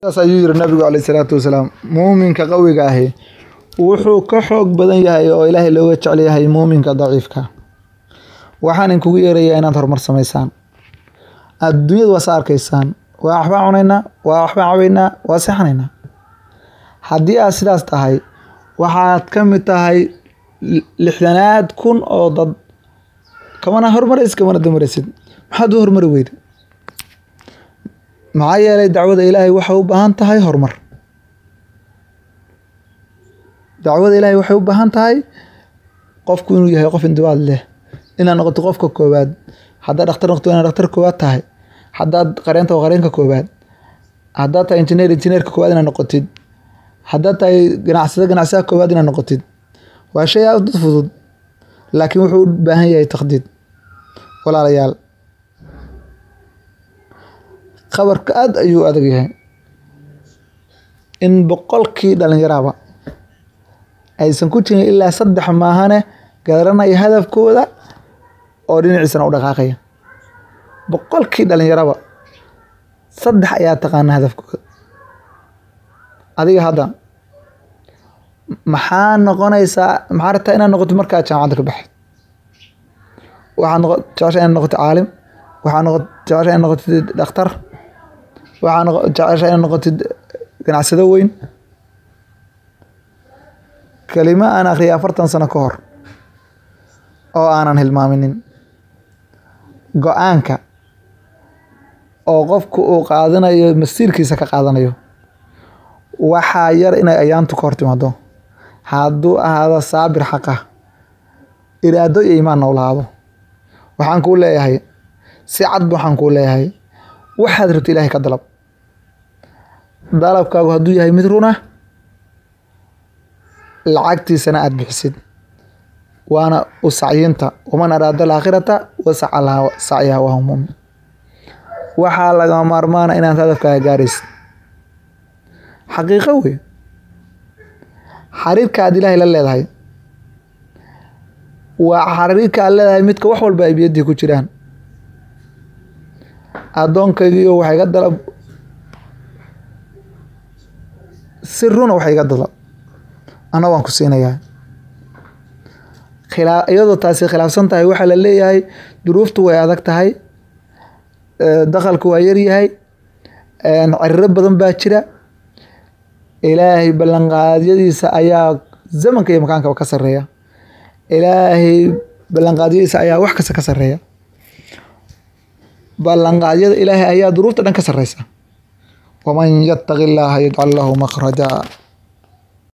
ayuu yiri nabigu alayhi salaatu wasalaam muuminka qawiga ah wuxuu ka xoog badan yahay oo Ilaahay looga jecel yahay muuminka daciifka waxaan kugu yeerayaa inaad horumar sameysaan adduunyada waa saarkaysaan waa waxba cunayna waa waxba cabayna waa saxanayna haddii aad sidaas tahay waxaad ka mid tahay lixdanaad kun oo dad kamana horumaraysid kamana damaraysid maxaad u horumari weyday maxaa yeelay dacwada Ilaahay waxay u baahan tahay horumar dacwada Ilaahay waxay u baahan tahay qofku inuu yahay qof intibaad leh inaad noqoto qofka koowaad haddaad dhakhtar noqoto inaad dhakhtar koowaad tahay haddaad qareenta qareenka koowaad haddaad tahay injineerka koowaad inaad noqotid haddaad tahay ganacsada koowaad inaad noqotid waa shay aad u fudud laakiin wuxuu u baahan yahay taqdiid walaalayaal khabarka aad ayuu adag yahay in boqolkii dhalinyarada aysan ku jirin ilaa 3 maahane garanaya hadafkooda oo dhinaciisana u dhaqaaqaya boqolkii dhalinyarada 3 ayaa taqaan hadafkooda adiga hadda maxaa noqonaysaa maxaa rabtaa inaad noqoto markaa jaamacadda ka baxay waxaad jeceshahay inaad noqoto caalim waxaad jeceshahay inaad noqoto dhakhtar waxaan jeceshahay inaad noqotid ganacsado weyn kalima aan akhriyay 40 sano ka hor oo aanan hilmaaminin go'aanka oo qofku uu qaadanayo masiirkiisa ka qaadanayo waxa yar inay ayaantu ka hortimaado hadduu ahaado saabir xaqa iraado iyo iimaan noolaado waxaan ku leeyahay si cad waxaan ku leeyahay waxaad rabto Ilaahay ka dalab dalabkaagu hadduu yahay mid runa lacagtiisana aad bixisid waana u sacyinta waman araada al-aakhirata wasaca laha sacyaha wa hum mu'min waxaa laga maarmaana inaad hadafkaaga gaaraysid xaqiiqo wey xariirka aad Ilaahay la leedahay waa xariirka aad leedahay midka wax walba ay biyadii ku jiraan addoonkaygiiyo waxay ga dalab sirruna waxay ga dalab ana waan ku siinayaa iyadoo taasi khilaafsan tahay waxaa la leeyahay duruuftu way adag tahay dakhalku waa yar yahay ciriro badan baa jira Ilaahay ballanqaadyadiisa ayaa zamanka iyo makaanka ka sareeya Ilaahay ballanqaadyadiisa ayaa wax kasta ka sareeya ballanqaadyada Ilaahay ayaa duruufta dhan ka sareysa waman yattaqi Allaha yaj'al lahu makhraja